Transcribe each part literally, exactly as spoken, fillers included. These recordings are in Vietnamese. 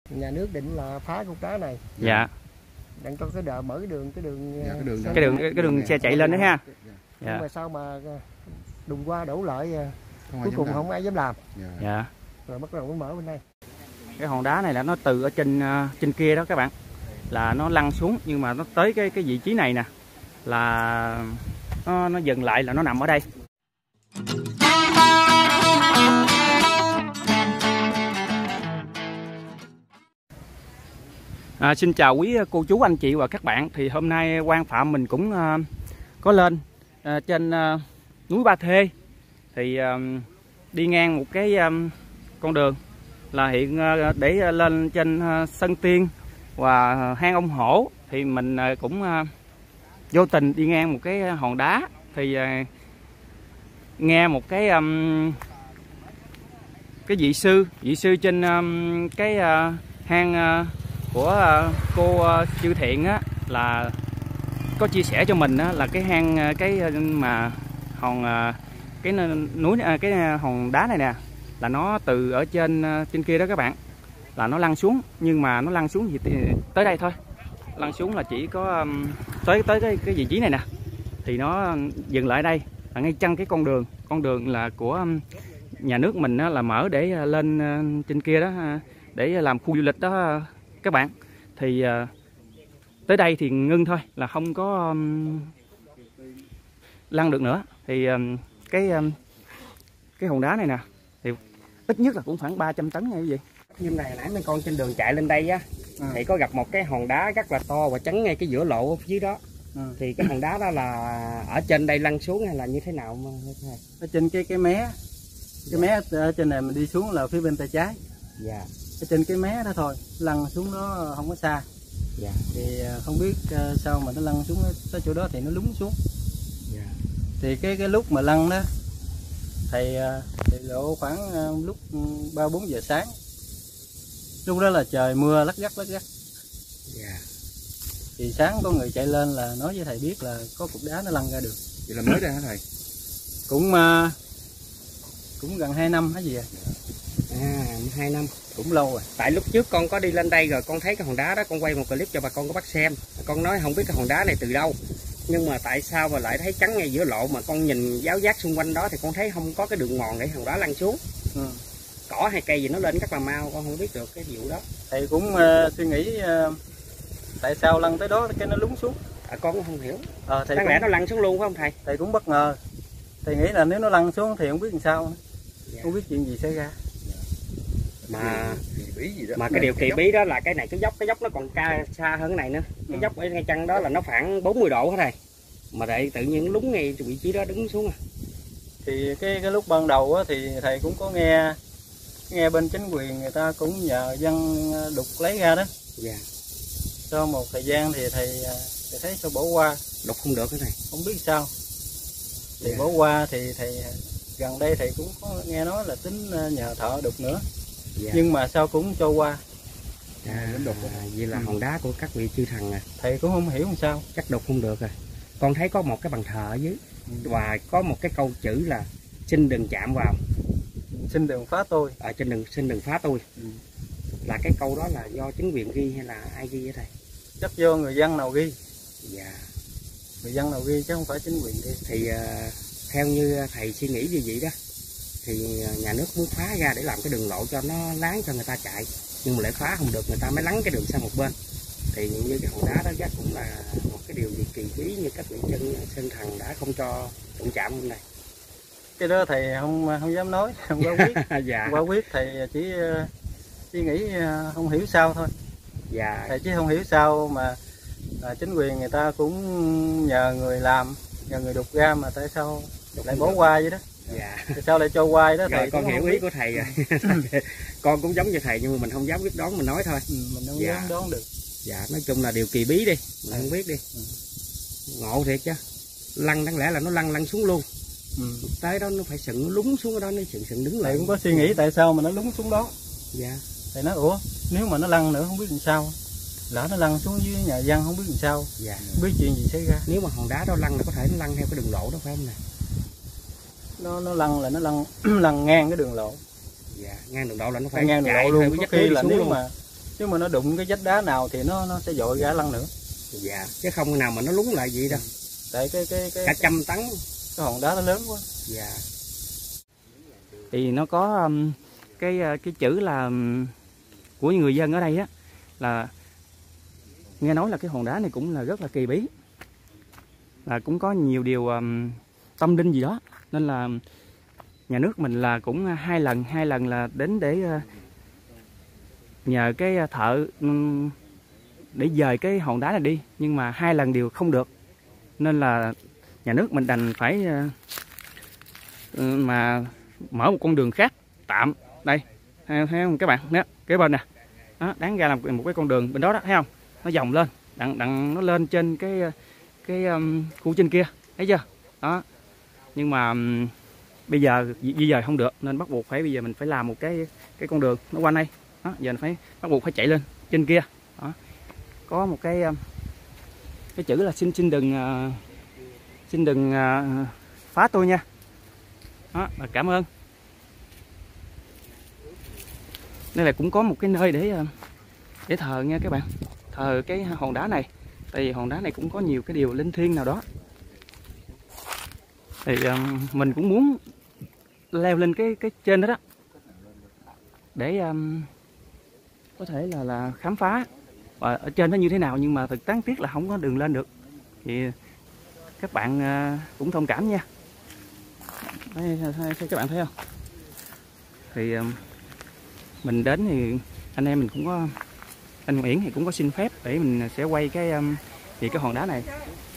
Nhà nước định là phá cục đá này. Dạ. Đặng cho cái đờ mở cái đường cái đường dạ, cái đường cái đường cái, cái đường xe chạy lên đó ha. Nhưng Dạ. mà sao mà đùng qua đổ lại không cuối cùng làm. không ai dám làm. Dạ. Dạ. Rồi bắt đầu mới mở bên đây. Cái hòn đá này là nó từ ở trên trên kia đó các bạn, là nó lăn xuống, nhưng mà nó tới cái cái vị trí này nè là nó nó dừng lại, là nó nằm ở đây. À, xin chào quý cô chú anh chị và các bạn. Thì hôm nay Quang Phạm mình cũng uh, có lên uh, trên uh, núi Ba Thê, thì uh, đi ngang một cái um, con đường là hiện uh, để uh, lên trên uh, Sân Tiên và uh, hang ông Hổ. Thì mình uh, cũng uh, vô tình đi ngang một cái hòn đá, thì uh, nghe một cái um, cái vị sư vị sư trên um, cái uh, hang uh, của uh, cô uh, Chư Thiện á, là có chia sẻ cho mình á, là cái hang uh, cái mà hòn uh, cái núi uh, cái hòn đá này nè, là nó từ ở trên uh, trên kia đó các bạn, là nó lăn xuống, nhưng mà nó lăn xuống thì tới đây thôi, lăn xuống là chỉ có um, tới tới cái cái vị trí này nè, thì nó dừng lại đây là ngay chân cái con đường con đường là của um, nhà nước mình á, là mở để uh, lên uh, trên kia đó uh, để làm khu du lịch đó uh, các bạn. Thì uh, tới đây thì ngưng thôi, là không có um, lăn được nữa. Thì um, cái um, cái hòn đá này nè thì ít nhất là cũng khoảng ba trăm tấn nha quý vị. Nhưng này nãy mấy con trên đường chạy lên đây á, à. thì có gặp một cái hòn đá rất là to và chắn ngay cái giữa lộ ở phía dưới đó. À. Thì cái hòn đá đó là ở trên đây lăn xuống hay là như thế nào mà thầy? Ở trên cái cái mé, cái dạ. mé ở trên này mình đi xuống là phía bên tay trái. Dạ. Ở trên cái mé đó thôi, lăn xuống nó không có xa. Dạ. Thì không biết sao mà nó lăn xuống tới chỗ đó thì nó lún xuống. Dạ. Thì cái cái lúc mà lăn đó thì thì lộ khoảng lúc ba bốn giờ sáng. Lúc đó là trời mưa lắc gắt lắc gắt. Dạ. Thì sáng có người chạy lên là nói với thầy biết là có cục đá nó lăn ra được. Vậy là mới đây hả thầy? Cũng cũng gần hai năm hả gì à? À, hai năm cũng lâu rồi. Tại lúc trước con có đi lên đây rồi con thấy cái hòn đá đó, con quay một clip cho bà con có bắt xem. Con nói không biết cái hòn đá này từ đâu, nhưng mà tại sao mà lại thấy trắng ngay giữa lộ, mà con nhìn giáo giác xung quanh đó thì con thấy không có cái đường mòn để hòn đá lăn xuống. Ừ. Cỏ hay cây gì nó lên rất là mau, con không biết được cái vụ đó. Thầy cũng uh, suy nghĩ uh, tại sao lăn tới đó cái nó lún xuống. À, con cũng không hiểu. Ờ, thầy đáng cũng... lẽ nó lăn xuống luôn phải không thầy? Thầy cũng bất ngờ. Thầy nghĩ là nếu nó lăn xuống thì không biết làm sao, dạ. không biết chuyện gì xảy ra. Mà bí gì đó. mà cái điều kỳ bí đó là cái này cái dốc cái dốc nó còn ca xa hơn cái này nữa. Cái ừ. dốc ở ngay chân đó là nó khoảng bốn mươi độ hả thầy? Mà lại tự nhiên lún ngay vị trí đó đứng xuống à. Thì cái cái lúc ban đầu á, thì thầy cũng có nghe nghe bên chính quyền người ta cũng nhờ dân đục lấy ra đó. Dạ. Sau một thời gian thì thầy, thầy thấy sao bỏ qua. Đục không được hả thầy? Không biết sao. Thì dạ. bỏ qua thì thầy gần đây thầy cũng có nghe nói là tính nhờ thợ đục nữa. Dạ. Nhưng mà sao cũng cho qua. À, đục à, vậy là ừ. hòn đá của các vị chư thần à. Thầy cũng không hiểu làm sao. Chắc đục không được rồi. Con thấy có một cái bàn thờ ở dưới ừ. và có một cái câu chữ là xin đừng chạm vào, xin đừng phá tôi. Ở trên đừng xin đừng phá tôi. Ừ. Là cái câu đó là do chính quyền ghi hay là ai ghi vậy thầy? Chắc do người dân nào ghi. Dạ. Người dân nào ghi chứ không phải chính quyền ghi. Thì uh, theo như thầy suy nghĩ như vậy đó, thì nhà nước muốn phá ra để làm cái đường lộ cho nó láng cho người ta chạy, nhưng mà lại phá không được, người ta mới lắng cái đường sang một bên. Thì như cái hòn đá đó chắc cũng là một cái điều gì kỳ bí, như các vị chân sơn thần đã không cho đụng chạm hôm nay. Cái đó thầy không không dám nói, không có biết. Dạ. Không có biết, thầy chỉ suy nghĩ không hiểu sao thôi. Dạ. Thầy chứ không hiểu sao mà à, chính quyền người ta cũng nhờ người làm, nhờ người đục ra, mà tại sao đục lại bỏ qua vậy đó. Dạ. Tại sao lại cho qua đó? Rồi thầy con hiểu ý biết. Của thầy rồi. Con cũng giống như thầy nhưng mà mình không dám quyết đoán, mình nói thôi. Ừ, mình không dạ. dám đoán được. Dạ, nói chung là điều kỳ bí đi, mình dạ. không biết đi. Ừ. Ngộ thiệt chứ. Lăn đáng lẽ là nó lăn lăn xuống luôn. Ừ. Tới đó nó phải sừng lún xuống ở đó, nó sừng sừng đứng lại. Thầy cũng có suy nghĩ tại sao mà nó lún xuống đó. Dạ. Thầy nói ủa, nếu mà nó lăn nữa không biết làm sao. Lỡ nó lăn xuống dưới nhà dân không biết làm sao. Dạ. Không biết chuyện gì xảy ra. Nếu mà hòn đá đó lăn là có thể nó lăn theo cái đường lộ đó phải không nè? Nó nó lăn là nó lăn lăn ngang cái đường lộ. Dạ, ngang đường lộ là nó phải ngang đường lộ luôn. Có khi là nếu luôn. mà chứ mà nó đụng cái vách đá nào thì nó nó sẽ dội ra lăn nữa. Dạ, chứ không nào mà nó lún lại vậy đâu. Tại cái cái cái Cả trăm tấn. cái hòn đá nó lớn quá. Dạ. Thì nó có um, cái cái chữ là um, của người dân ở đây á, là nghe nói là cái hòn đá này cũng là rất là kỳ bí, là cũng có nhiều điều um, tâm linh gì đó, nên là nhà nước mình là cũng hai lần hai lần là đến để uh, nhờ cái thợ um, để dời cái hòn đá này đi, nhưng mà hai lần đều không được, nên là nhà nước mình đành phải uh, mà mở một con đường khác tạm. Đây thấy không các bạn, nè cái bên nè, đó, đáng ra là một cái con đường bên đó đó, thấy không, nó vòng lên đặng đặng nó lên trên cái cái um, khu trên kia, thấy chưa đó. Nhưng mà um, bây giờ di dời không được nên bắt buộc phải bây giờ mình phải làm một cái cái con đường nó quanh đây đó, giờ mình phải bắt buộc phải chạy lên trên kia đó. Có một cái um, cái chữ là xin xin đừng uh, xin đừng uh, phá tôi nha đó, là cảm ơn. Đây là cũng có một cái nơi để để thờ nha các bạn, thờ cái hòn đá này, tại vì hòn đá này cũng có nhiều cái điều linh thiêng nào đó. Thì um, mình cũng muốn leo lên cái cái trên đó đó để um, có thể là là khám phá và ở trên nó như thế nào, nhưng mà thực đáng tiếc là không có đường lên được, thì các bạn uh, cũng thông cảm nha. Thấy, thấy, thấy các bạn thấy không, thì um, mình đến thì anh em mình cũng có, anh Nguyễn thì cũng có xin phép để mình sẽ quay cái um, thì cái hòn đá này.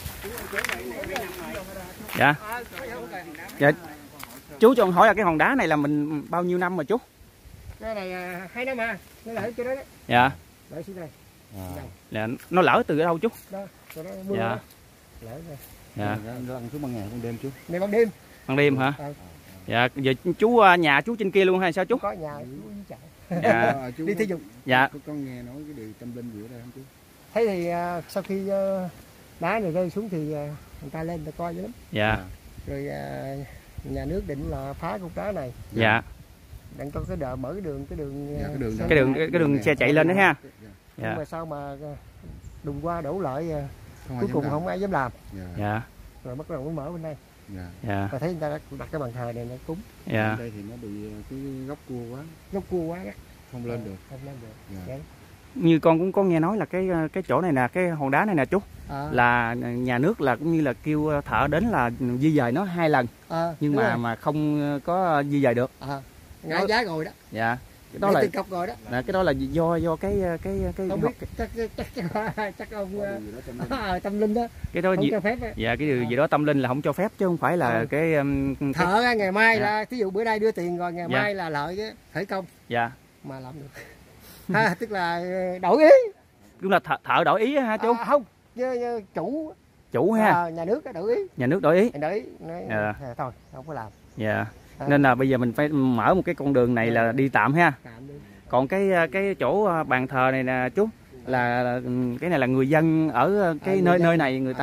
Dạ. Dạ. Chú cho con hỏi là cái hòn đá này là mình bao nhiêu năm mà chú? Cái này à, hai năm à, nó lỡ chỗ đó đấy. Dạ. Lỡ xuống đây. À. Dạ. Nó lỡ từ ở đâu chú? Đó, chỗ đó mưa dạ. đó. Lỡ rồi. Dạ. Nó lăn xuống ban ngày ban đêm chú? Này ban đêm. Ban đêm hả? À. Dạ, giờ chú nhà chú trên kia luôn hay sao chú? Có nhà chú chạy. Dạ. Chú đi thể dục. Dạ. Có, có nghe nói cái điều tâm linh gì ở đây không chú? Thấy thì uh, sau khi uh, đá này rơi xuống thì uh, người ta lên người ta coi dữ lắm. Dạ. Rồi uh, nhà nước định là phá cục đá này. Dạ. Đặng cho cái đợt mở cái đường cái đường dạ, cái đường cái đường cái, cái đường xe chạy lên đó ha. Dạ. Dạ. Nhưng mà sao mà đùng qua đổ lại Không cuối cùng làm. không ai dám làm. Dạ. Dạ. Rồi bắt đầu mới mở bên đây. Dạ. Dạ. Và thấy người ta đã đặt cái bàn thờ này nó cúng. Dạ. Ở đây thì nó bị cái góc cua quá, Gốc cua quá gắt. không lên được. Không lên được. Dạ. Dạ. Như con cũng có nghe nói là cái cái chỗ này nè, cái hòn đá này nè chú, À. là nhà nước là cũng như là kêu thợ đến là di dời nó hai lần, À, nhưng mà rồi. mà không có di dời được. À, ngã giá rồi đó. Dạ. Cái đó Để là tiền cọc rồi đó. là cái đó là do do cái cái cái Không biết chắc chắc chắc, chắc ông uh, tâm linh đó cái đó không gì, cho phép đó. dạ cái điều gì đó tâm linh là không cho phép chứ không phải là Ừ. cái, um, cái Thợ á, ngày mai dạ. là thí dụ bữa nay đưa tiền rồi ngày Dạ. mai là lợi chứ khởi công dạ mà làm được. Ha, tức là đổi ý. cũng là thợ, thợ đổi ý ha chú. À, không như, như chủ Chủ ha. à, nhà nước đổi ý. Nhà nước đổi ý. Đổi ý nói, Dạ. à, thôi không có làm. Dạ. À. Nên là bây giờ mình phải mở một cái con đường này là đi tạm ha. Tạm đi. Còn cái cái chỗ bàn thờ này nè chú, là cái này là người dân ở cái À, nơi dân. nơi này người ta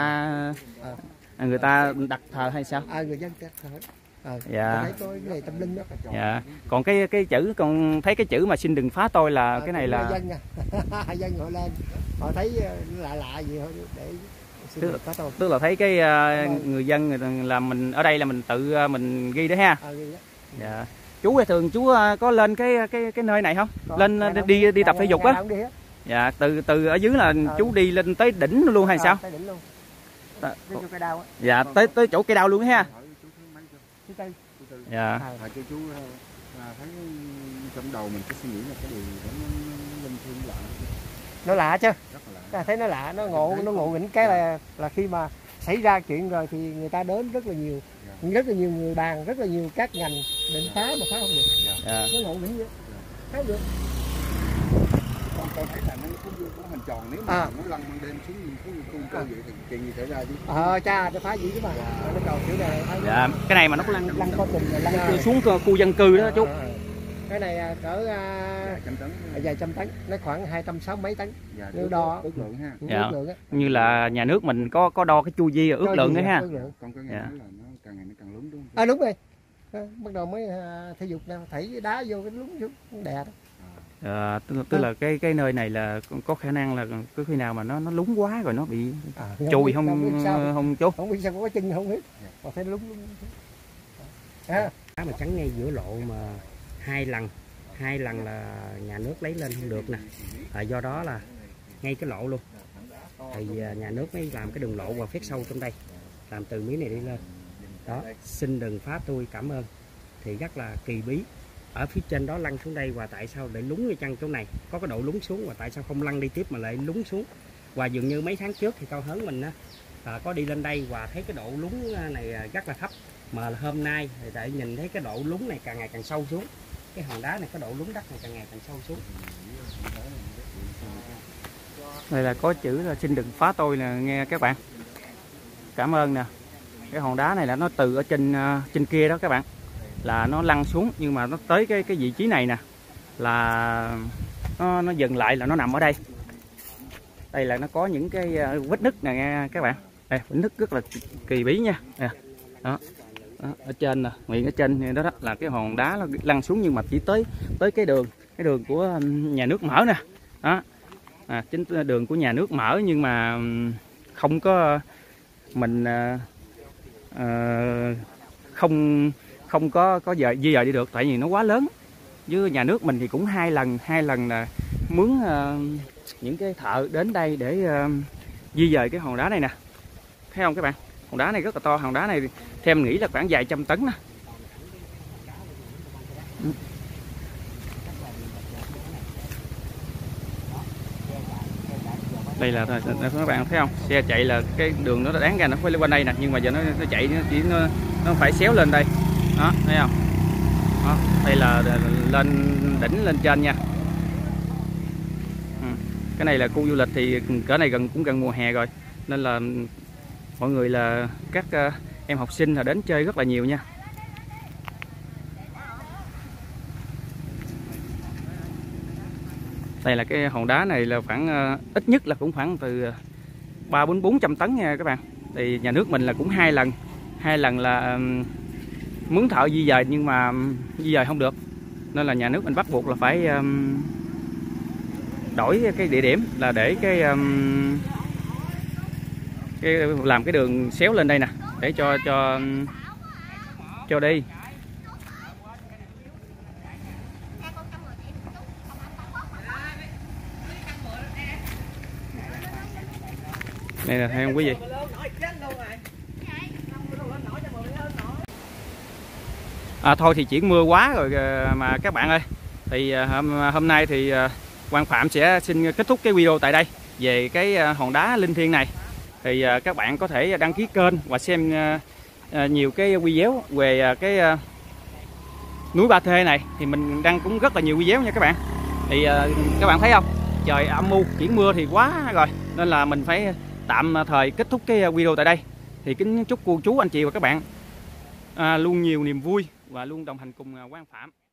À. người ta đặt thờ hay sao? À, người dân chắc thôi. À, Dạ. thấy có cái này tâm linh đó. Dạ. Còn cái cái chữ, con thấy cái chữ mà xin đừng phá tôi là À, cái này là dân nha. Dân họ lên họ thấy lạ lạ gì thôi để xin Tức- được phá tôi. tức là thấy cái uh, người dân người ta là mình ở đây là mình tự uh, mình ghi đấy ha. À, ghi đó. Dạ. Chú thường chú uh, có lên cái cái cái nơi này không? Có, Lên ngày uh, nào đi cũng- đi tập ngày- thể dục ngày á. nào cũng đi hết. Dạ, từ từ ở dưới là Ờ. chú đi lên tới đỉnh luôn hay À, sao? tới đỉnh luôn. Tạ- Tới chỗ cây đao á. Dạ, tới tới chỗ cây đao luôn ha. Thứ tư. Dạ. À, Hỏi cho chú là thấy trong đầu mình cái suy nghĩ là cái điều đó nó linh thiêng lạ, nó lạ chứ. rất là lạ. Ta thấy nó lạ, nó ngộ nó ngộ nghĩnh cái là là khi mà xảy ra chuyện rồi thì người ta đến rất là nhiều, rất là nhiều người bàn, rất là nhiều các ngành định phá mà phá không được. Dạ. Nó ngộ nghĩnh vậy. Phá không được. Con con thấy là nó có vuông có hình tròn, nếu mà À. nó lăn ban đêm xuống cái cung cơ vậy thì chuyện gì xảy ra chứ? Ờ cha nó phá dữ chứ mà. Nó cầu kiểu này phá dữ. Dạ, cái này mà nó có lăn Lăn có trình là lăn xuống khu dân cư đó chú. Ờ, ờ. Cái này à, cỡ Dạ, à, trăm tấn. vài trăm tấn, nó khoảng hai trăm sáu mấy tấn. Dạ, Nếu ước- đo- ước lượng ha. Cũng Dạ. ước lượng á. Như là nhà nước mình có có đo cái chu vi ước Cho lượng gì đấy á, ha. ước lượng. Con có nghe Dạ. nói là nó càng ngày nó càng lún đúng không? À đúng rồi. À, bắt đầu mới à, thể dục nào thảy đá vô cái lún xuống đè đó. À, tức, tức là cái cái nơi này là có khả năng là có khi nào mà nó nó lún quá rồi nó bị À, chùi không, không biết sao, không chú? không biết sao có chân không biết, còn thấy lúng lúng. À. Đá mà chắn ngay giữa lộ mà hai lần hai lần là nhà nước lấy lên không được nè, à, do đó là ngay cái lộ luôn thì nhà nước mới làm cái đường lộ vào phét sâu trong đây, làm từ miếng này đi lên đó. Xin đừng phá tôi, cảm ơn. Thì rất là kỳ bí, ở phía trên đó lăn xuống đây và tại sao để lún ngay chân chỗ này có cái độ lún xuống, và tại sao không lăn đi tiếp mà lại lún xuống. Và dường như mấy tháng trước thì cao hớn mình á, à, có đi lên đây và thấy cái độ lún này rất là thấp, mà hôm nay thì tại nhìn thấy cái độ lún này càng ngày càng sâu xuống, cái hòn đá này có độ lún đất này càng ngày càng sâu xuống. Đây là có chữ là xin đừng phá tôi nè nghe các bạn. Cảm ơn nè. Cái hòn đá này là nó từ ở trên trên kia đó các bạn, là nó lăn xuống, nhưng mà nó tới cái cái vị trí này nè là nó nó dừng lại, là nó nằm ở đây. Đây là nó có những cái vết nứt nè nghe các bạn. Đây, vết nứt rất là kỳ bí nha. Đây, đó. Đó, ở trên nè, miệng ở trên đó, đó là cái hòn đá nó lăn xuống, nhưng mà chỉ tới tới cái đường cái đường của nhà nước mở nè. Đó. À, chính đường của nhà nước mở, nhưng mà không có mình uh, uh, không không có có dời di dời đi được, tại vì nó quá lớn. Với nhà nước mình thì cũng hai lần hai lần là mướn uh, những cái thợ đến đây để uh, di dời cái hòn đá này nè, thấy không các bạn? Hòn đá này rất là to, hòn đá này theo mình nghĩ là khoảng vài trăm tấn nè. Đây là các bạn thấy không, xe chạy là cái đường nó đáng ra nó phải lên đây nè, nhưng mà giờ nó, nó chạy nó chỉ nó, nó phải xéo lên đây đó, thấy không? Đó, đây là lên đỉnh lên trên nha. Ừ. Cái này là khu du lịch thì cỡ này gần cũng gần mùa hè rồi, nên là mọi người là các uh, em học sinh là đến chơi rất là nhiều nha. Đây là cái hòn đá này là khoảng uh, ít nhất là cũng khoảng từ ba bốn bốn trăm tấn nha các bạn. Thì nhà nước mình là cũng hai lần hai lần là um, mướn thợ di dời, nhưng mà um, di dời không được, nên là nhà nước mình bắt buộc là phải um, đổi cái địa điểm, là để cái, um, cái làm cái đường xéo lên đây nè, để cho cho cho đi. Đây là thấy không quý vị? À, thôi thì chuyển mưa quá rồi mà các bạn ơi. Thì hôm, hôm nay thì Quang Phạm sẽ xin kết thúc cái video tại đây về cái hòn đá linh thiêng này. Thì các bạn có thể đăng ký kênh và xem nhiều cái video về cái núi Ba Thê này. Thì mình đăng cũng rất là nhiều video nha các bạn. Thì các bạn thấy không? Trời âm u, chuyển mưa thì quá rồi, nên là mình phải tạm thời kết thúc cái video tại đây. Thì kính chúc cô chú anh chị và các bạn à, luôn nhiều niềm vui và luôn đồng hành cùng Quang Phạm.